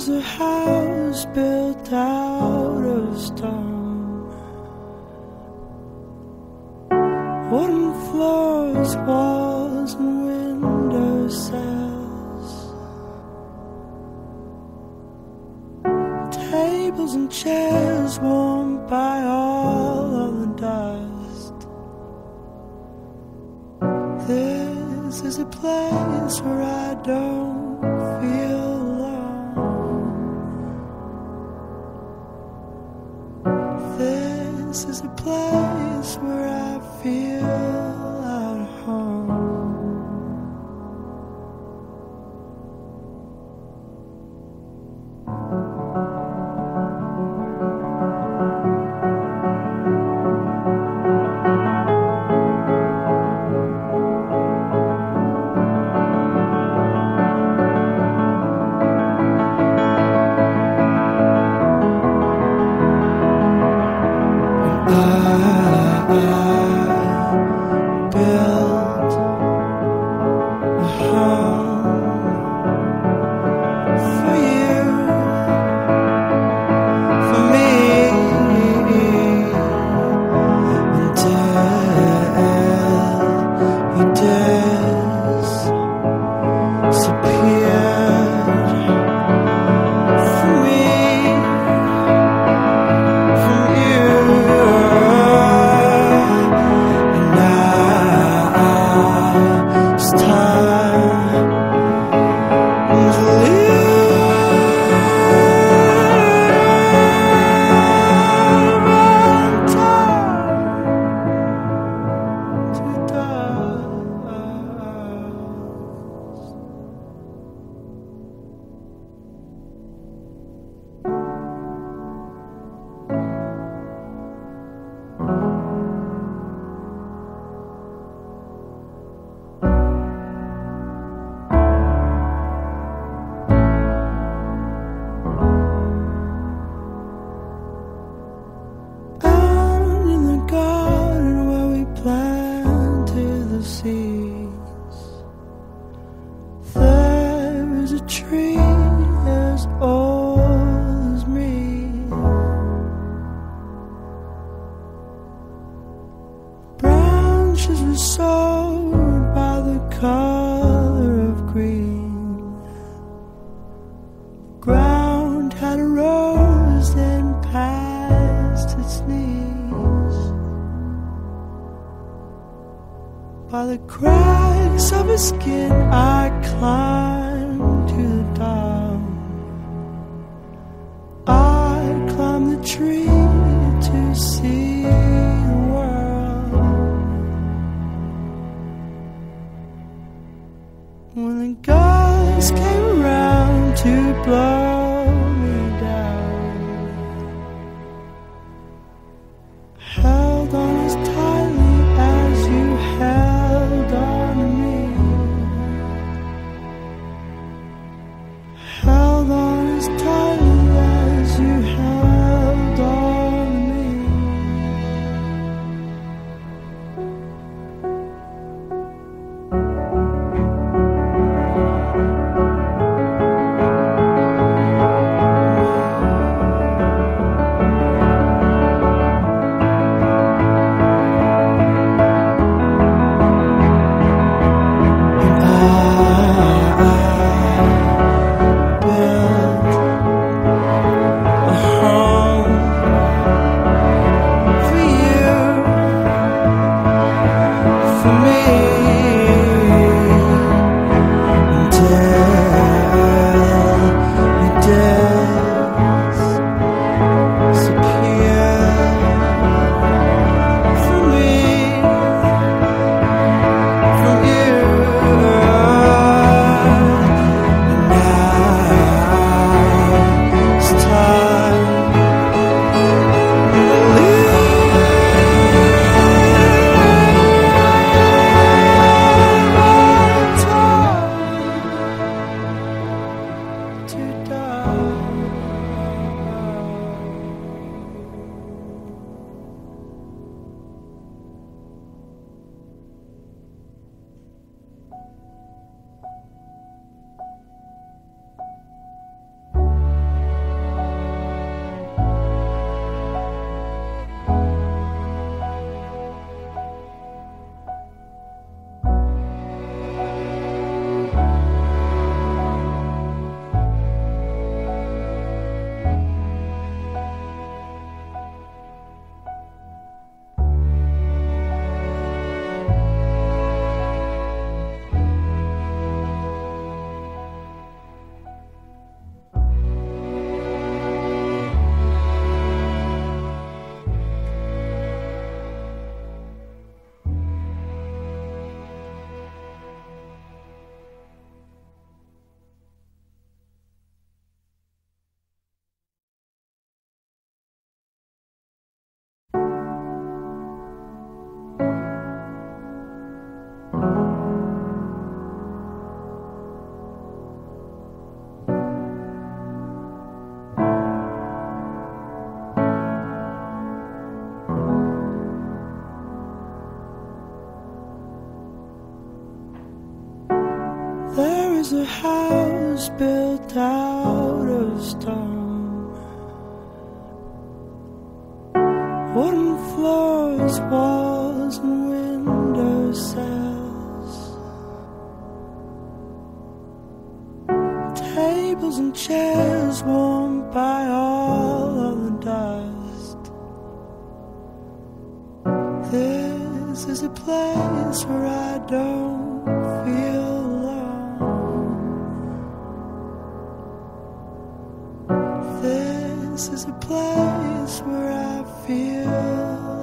was a house built out of stone, wooden floors, walls and window sills, tables and chairs warmed by all of the dust. This is a place where I don't feel alone. This is a place where I feel at home. Built a home for you, for me, until you disappeared from me, from you. It's time to live and time to planted the seeds. There is a tree as old as me. Branches were sown by the color of green. The ground had a rose then past its knees. By the cracks of his skin I climbed to the top. I climbed the tree to see the world. When the gust came around to blow me down, held on as tightly as you held on to me, held on as tightly as you held on to me. There is a house built out of stone, wooden floors, walls, and window sills, tables and chairs warmed by all of the dust. This is a place where I don't feel alone. This is a place where I feel